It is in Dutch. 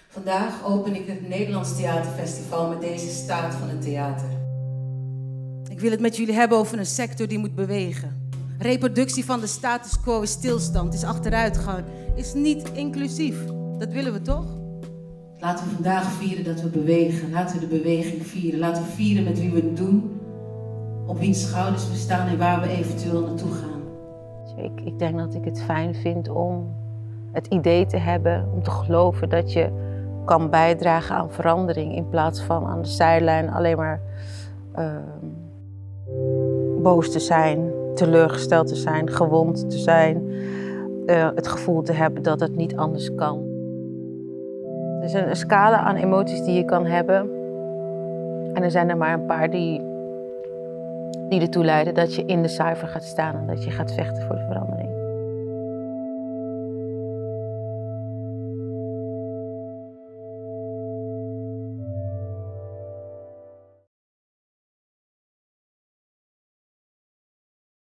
Vandaag open ik het Nederlands Theaterfestival met deze staat van het theater. Ik wil het met jullie hebben over een sector die moet bewegen. Reproductie van de status quo is stilstand, is achteruitgang, is niet inclusief. Dat willen we toch? Laten we vandaag vieren dat we bewegen. Laten we de beweging vieren. Laten we vieren met wie we het doen, op wiens schouders we staan en waar we eventueel naartoe gaan. Ik denk dat ik het fijn vind om het idee te hebben, om te geloven dat je kan bijdragen aan verandering in plaats van aan de zijlijn alleen maar boos te zijn, teleurgesteld te zijn, gewond te zijn, het gevoel te hebben dat het niet anders kan. Er is een scala aan emoties die je kan hebben en er zijn er maar een paar die ertoe leiden dat je in de cijfer gaat staan en dat je gaat vechten voor de verandering.